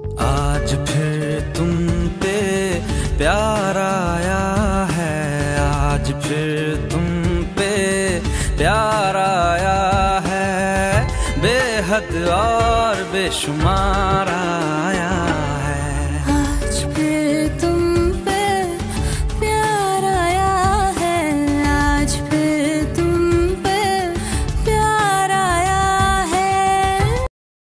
आज फिर तुम पे प्यार आया है, आज फिर तुम पे प्यार आया है, बेहद और बेशुमार